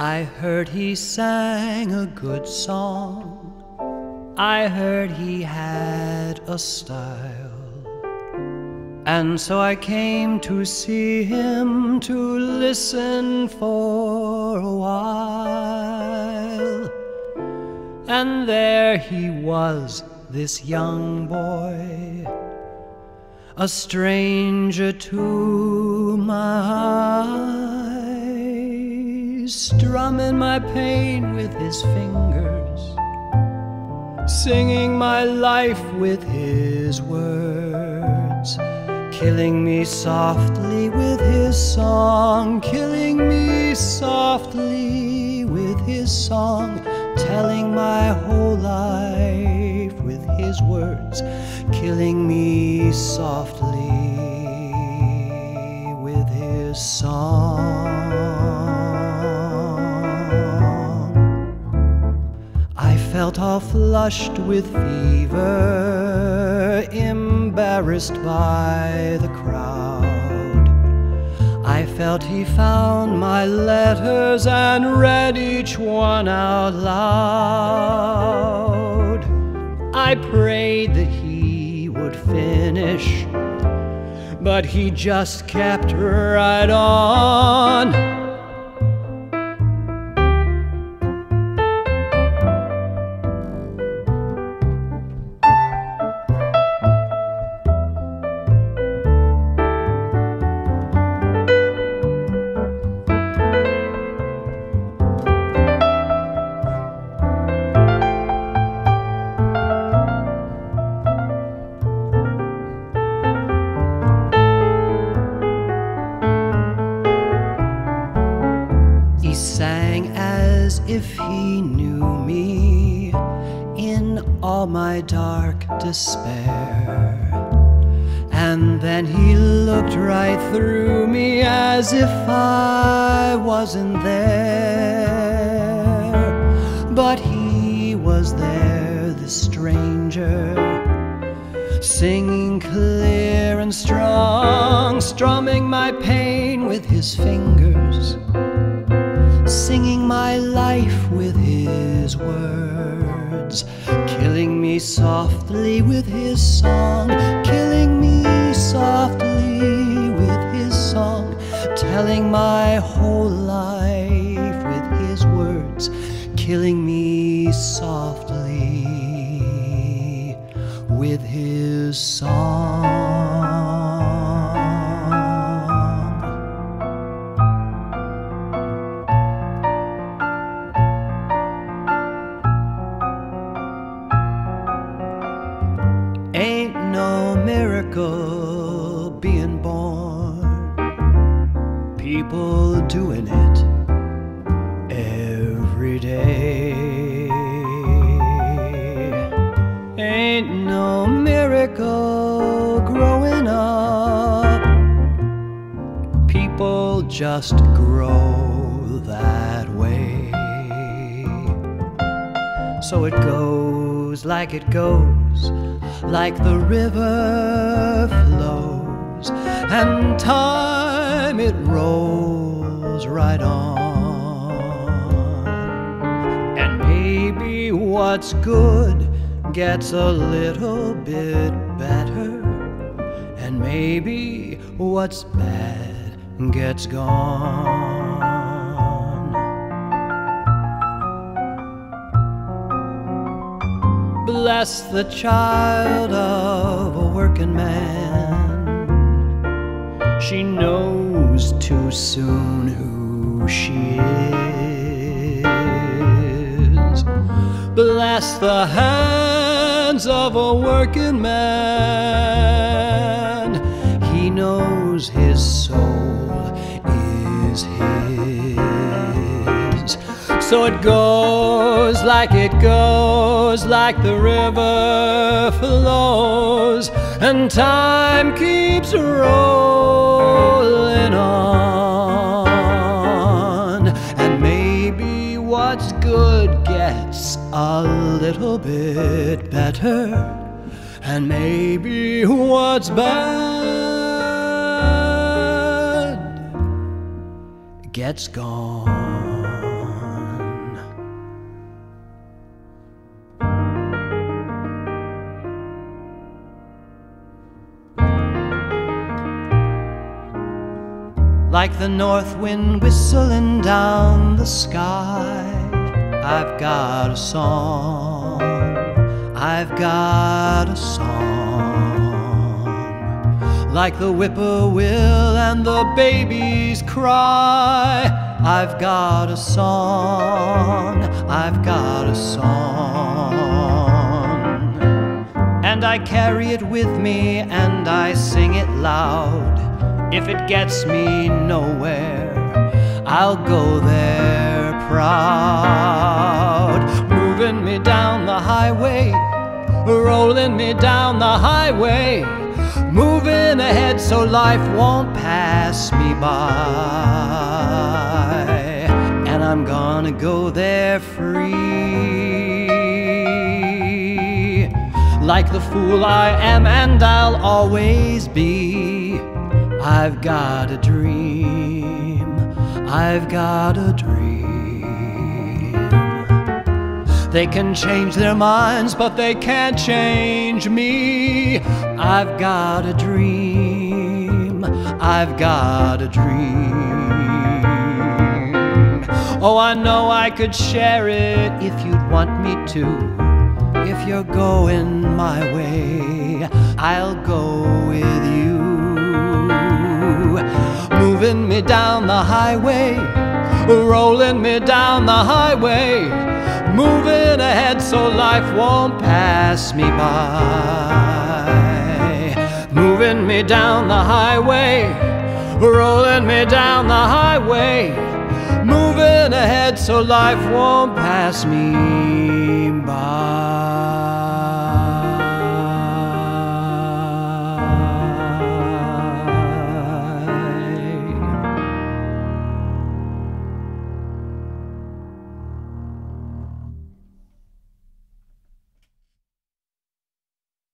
I heard he sang a good song. I heard he had a style. And so I came to see him, to listen for a while. And there he was, this young boy, a stranger to my eyes, strumming my pain with his fingers, singing my life with his words, killing me softly with his song, killing me softly with his song, telling my whole life with his words, killing me softly with his song. I felt all flushed with fever, embarrassed by the crowd. I felt he found my letters and read each one out loud. I prayed that he would finish, but he just kept right on. He sang as if he knew me in all my dark despair. And then he looked right through me as if I wasn't there. But he was there, the stranger, singing clear and strong, strumming my pain with his fingers, singing my life with his words, killing me softly with his song, killing me softly with his song, telling my whole life with his words, killing me softly with his song. Ain't no miracle being born, people doing it every day. Ain't no miracle growing up, people just grow that way. So it goes like it goes, like the river flows, and time it rolls right on. And maybe what's good gets a little bit better, and maybe what's bad gets gone. Bless the child of a working man, she knows too soon who she is. Bless the hands of a working man, he knows his soul is his. So it goes like it goes, like the river flows, and time keeps rolling on. And maybe what's good gets a little bit better, and maybe what's bad gets gone. like the north wind whistling down the sky. I've got a song, I've got a song, like the whippoorwill and the baby's cry. I've got a song, I've got a song, and I carry it with me and I sing it loud. If it gets me nowhere, I'll go there proud. Moving me down the highway, rolling me down the highway, moving ahead so life won't pass me by. And I'm gonna go there free, like the fool I am and I'll always be. I've got a dream, I've got a dream. They can change their minds, but they can't change me. I've got a dream, I've got a dream. Oh, I know I could share it if you'd want me to. If you're going my way, I'll go with you. Moving me down the highway, rolling me down the highway, moving ahead so life won't pass me by. Moving me down the highway, rolling me down the highway, moving ahead so life won't pass me by.